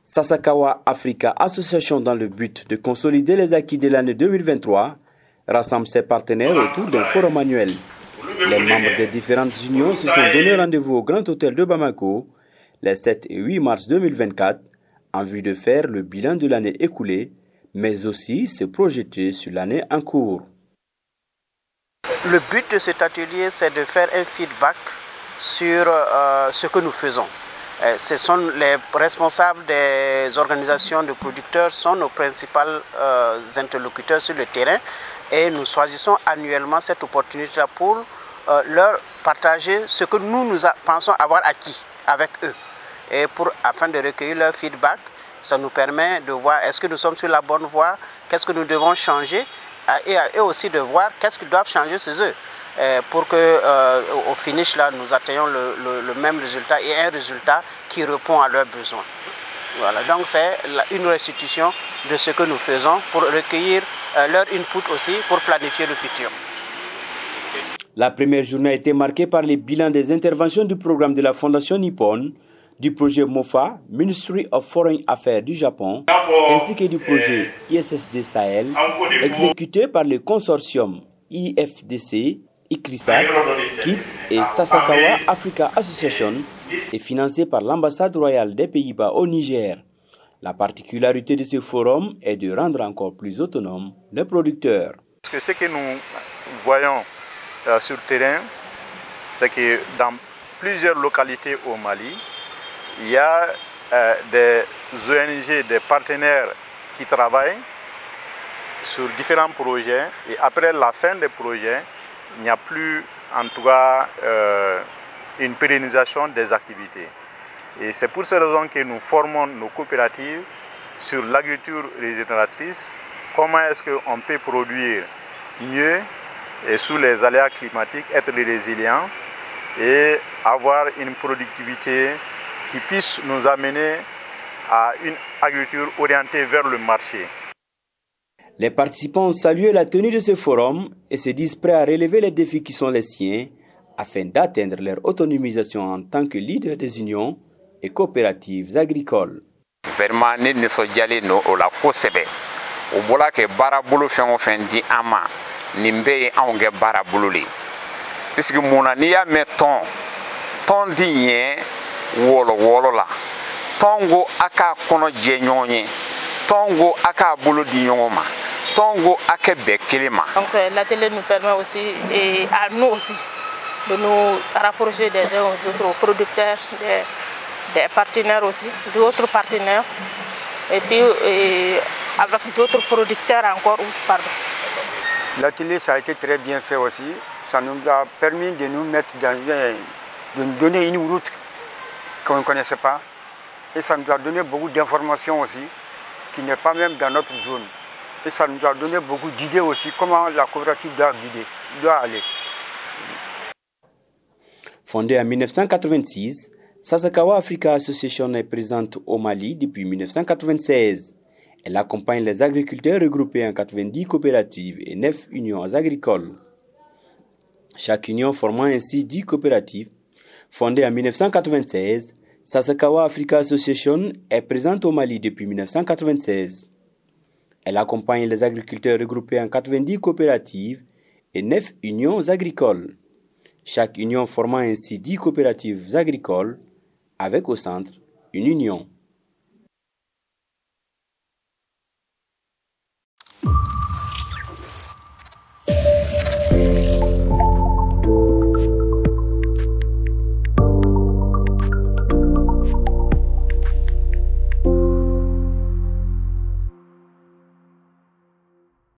Sasakawa Africa Association, dans le but de consolider les acquis de l'année 2023, rassemble ses partenaires autour d'un forum annuel. Les membres des différentes unions se sont donné rendez-vous au Grand Hôtel de Bamako les 7 et 8 mars 2024 en vue de faire le bilan de l'année écoulée, mais aussi se projeter sur l'année en cours. Le but de cet atelier, c'est de faire un feedback sur ce que nous faisons. Ce sont les responsables des organisations de producteurs, sont nos principaux interlocuteurs sur le terrain, et nous choisissons annuellement cette opportunité pour leur partager ce que nous pensons avoir acquis avec eux. Et afin de recueillir leur feedback, ça nous permet de voir est-ce que nous sommes sur la bonne voie, qu'est-ce que nous devons changer, et à eux aussi de voir qu'est-ce qu'ils doivent changer chez eux. Pour qu'au finish, là, nous atteignons le même résultat et un résultat qui répond à leurs besoins. Voilà, donc c'est une restitution de ce que nous faisons pour recueillir leur input aussi pour planifier le futur. La première journée a été marquée par les bilans des interventions du programme de la Fondation Nippon, du projet MOFA, Ministry of Foreign Affairs du Japon, ainsi que du projet ISSD Sahel, exécuté par le consortium IFDC, ICRISAT, KIT et Sasakawa Africa Association et financé par l'ambassade royale des Pays-Bas au Niger. La particularité de ce forum est de rendre encore plus autonomes les producteurs. Ce que nous voyons sur le terrain, c'est que dans plusieurs localités au Mali, il y a des ONG, des partenaires qui travaillent sur différents projets, et après la fin des projets, il n'y a plus en tout cas une pérennisation des activités. Et c'est pour ces raisons que nous formons nos coopératives sur l'agriculture régénératrice, comment est-ce qu'on peut produire mieux et sous les aléas climatiques, être résilient et avoir une productivité qui puisse nous amener à une agriculture orientée vers le marché. Les participants ont salué la tenue de ce forum et se disent prêts à relever les défis qui sont les siens afin d'atteindre leur autonomisation en tant que leader des unions et coopératives agricoles. Vraiment, nous ne sommes pas allés au la Kosebe. Au bola que barabolo fait on fait dit ama nimbe aonge barabolo. Puisque mon ania mettons ton dien wolo la. Tongo aka kono djenyonye. Tongo aka bolo dinyoma. Tongo aka bekelema. Donc l'atelier nous permet aussi, et à nous aussi, de nous rapprocher des uns ou d'autres producteurs, des partenaires aussi, d'autres partenaires, et puis avec d'autres producteurs encore. L'atelier, ça a été très bien fait aussi. Ça nous a permis de nous mettre de nous donner une route qu'on ne connaissait pas. Et ça nous a donné beaucoup d'informations aussi, qui n'est pas même dans notre zone. Et ça nous a donné beaucoup d'idées aussi, comment la coopérative doit aller. Fondée en 1986, Sasakawa Africa Association est présente au Mali depuis 1996. Elle accompagne les agriculteurs regroupés en 90 coopératives et 9 unions agricoles. Chaque union formant ainsi 10 coopératives. Fondée en 1996, Sasakawa Africa Association est présente au Mali depuis 1996. Elle accompagne les agriculteurs regroupés en 90 coopératives et 9 unions agricoles. Chaque union formant ainsi 10 coopératives agricoles avec au centre une union.